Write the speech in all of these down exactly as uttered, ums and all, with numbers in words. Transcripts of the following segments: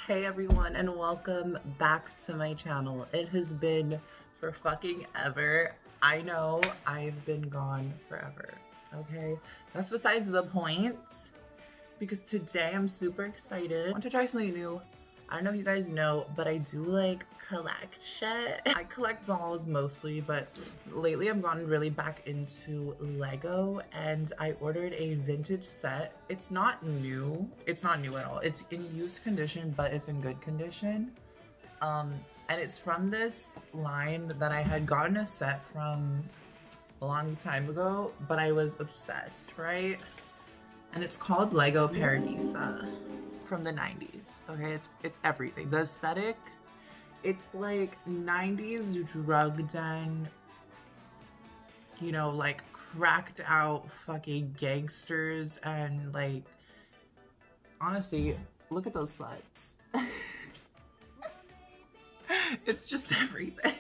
Hey everyone, and welcome back to my channel. It has been for fucking ever. I know I've been gone forever, okay? That's besides the point, because today I'm super excited. I want to try something new. I don't know if you guys know, but I do like collect shit. I collect dolls mostly, but lately I've gotten really back into Lego, and I ordered a vintage set. It's not new. It's not new at all. It's in used condition, but it's in good condition. Um, and it's from this line that I had gotten a set from a long time ago, but I was obsessed, right? And it's called Lego Paradisa. From the nineties, okay? It's it's everything. The aesthetic, it's like nineties drug den, you know, like cracked out fucking gangsters, and like, honestly, look at those sluts. It's just everything.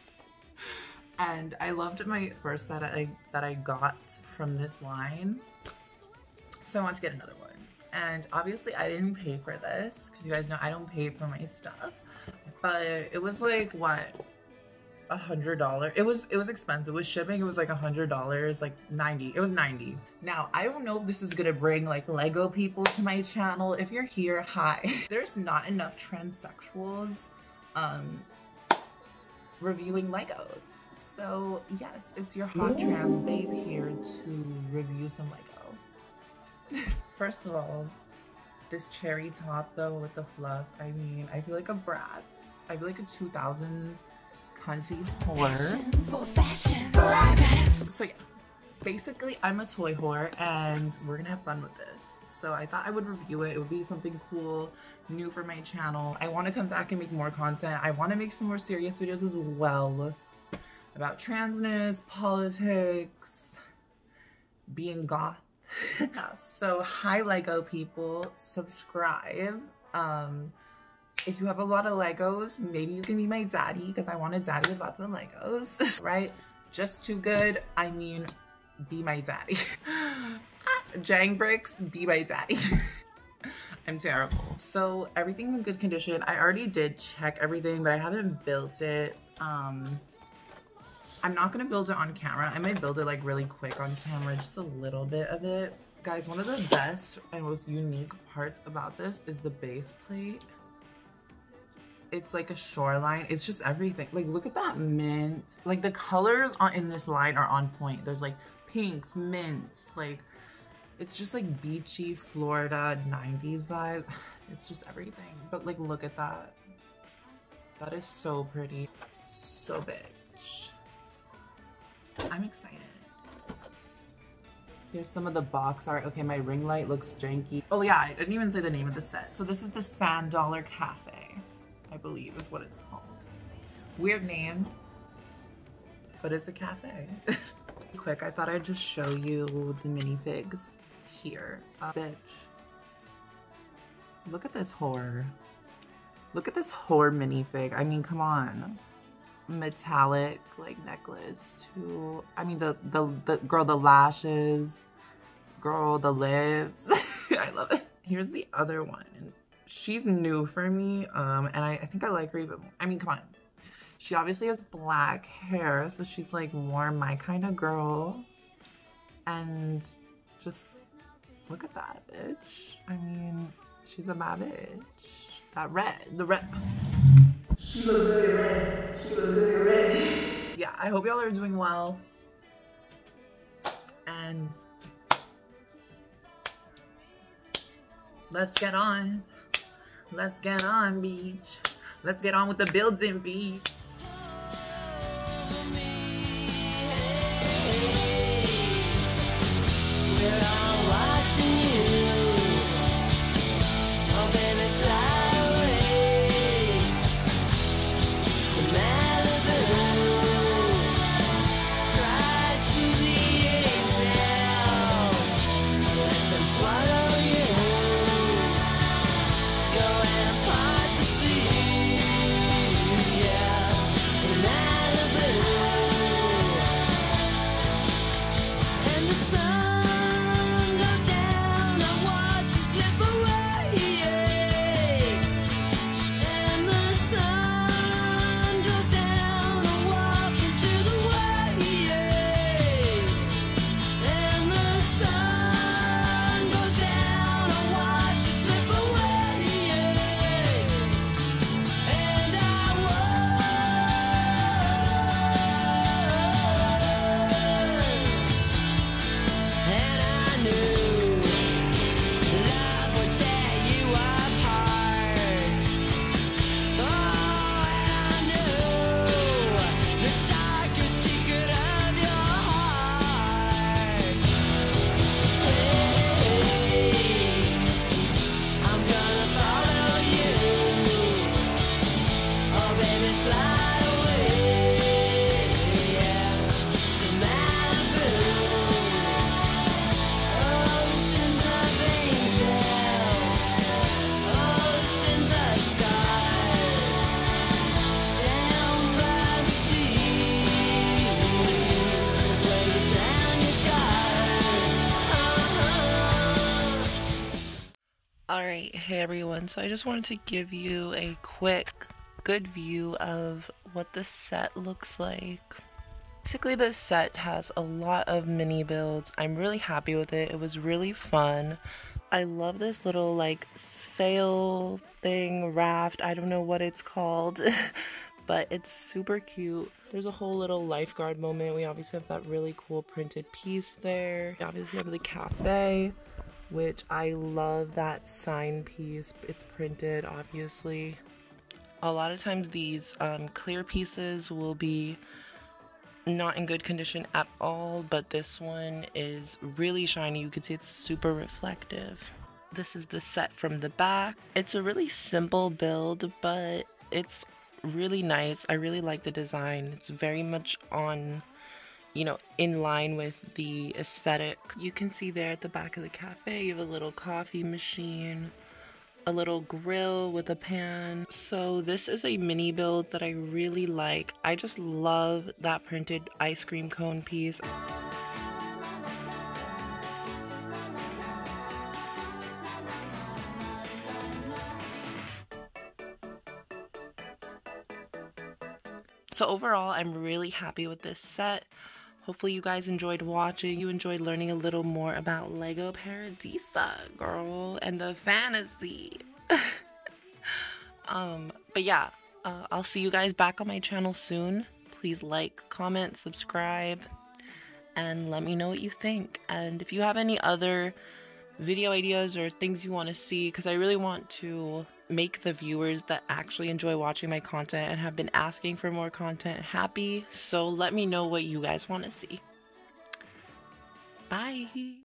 And I loved my first set that I, that I got from this line, so I want to get another one. And obviously I didn't pay for this, because you guys know I don't pay for my stuff, but it was like, what, a hundred dollars? It was it was expensive. With shipping, it was like a hundred dollars, like ninety. It was ninety. Now, I don't know if this is gonna bring like Lego people to my channel. If you're here, hi. There's not enough transsexuals um reviewing Legos. So yes, it's your hot trans babe here to review some Lego. First of all, this cherry top though with the fluff, I mean, I feel like a brat. I feel like a two thousands cunty whore. For fashion. So yeah, basically I'm a toy whore and we're gonna have fun with this. So I thought I would review it. It would be something cool, new for my channel. I want to come back and make more content. I want to make some more serious videos as well about transness, politics, being goth. So hi Lego people, subscribe. Um, if you have a lot of Legos, maybe you can be my daddy, because I want a daddy with lots of Legos, right? Just too good, I mean, be my daddy. Jang bricks, be my daddy. I'm terrible. So everything's in good condition. I already did check everything, but I haven't built it. Um, I'm not gonna build it on camera. I might build it like really quick on camera, just a little bit of it. Guys, one of the best and most unique parts about this is the base plate. It's like a shoreline. It's just everything. Like, look at that mint. Like, the colors on in this line are on point. There's like pinks, mints, like, it's just like beachy Florida nineties vibe. It's just everything. But like, look at that. That is so pretty. So big. I'm excited. Here's some of the box art. Okay, my ring light looks janky. Oh yeah, I didn't even say the name of the set. So this is the Sand Dollar Cafe, I believe is what it's called. Weird name, but it's a cafe. Quick, I thought I'd just show you the minifigs here. Uh, bitch. Look at this whore. Look at this whore minifig. I mean, come on. Metallic like necklace too. I mean, the the the girl, the lashes, girl, the lips. I love it. Here's the other one. She's new for me, um and I, I think I like her even more. I mean, come on, she obviously has black hair, so she's like more my kind of girl. And just look at that bitch. I mean, she's a bad bitch. That red, the red. She looks good in red. She looks good in red. Yeah, I hope y'all are doing well. And let's get on. Let's get on, beach. Let's get on with the building, beach. We're all watching you. Oh, baby, fly. Yeah. Alright, hey everyone, so I just wanted to give you a quick, good view of what the set looks like. Basically, this set has a lot of mini builds. I'm really happy with it. It was really fun. I love this little like sail thing, raft, I don't know what it's called, but it's super cute. There's a whole little lifeguard moment. We obviously have that really cool printed piece there. We obviously have the cafe, which I love that sign piece. It's printed, obviously. A lot of times these um, clear pieces will be not in good condition at all, but this one is really shiny. You can see it's super reflective. This is the set from the back. It's a really simple build, but it's really nice. I really like the design. It's very much on, you know, in line with the aesthetic. You can see there at the back of the cafe, you have a little coffee machine, a little grill with a pan. So this is a mini build that I really like. I just love that printed ice cream cone piece. So overall, I'm really happy with this set. Hopefully you guys enjoyed watching. You enjoyed learning a little more about Lego Paradisa, girl, and the fantasy. um, but yeah, uh, I'll see you guys back on my channel soon. Please like, comment, subscribe, and let me know what you think. And if you have any other video ideas or things you want to see, because I really want to make the viewers that actually enjoy watching my content and have been asking for more content happy. So let me know what you guys want to see. Bye.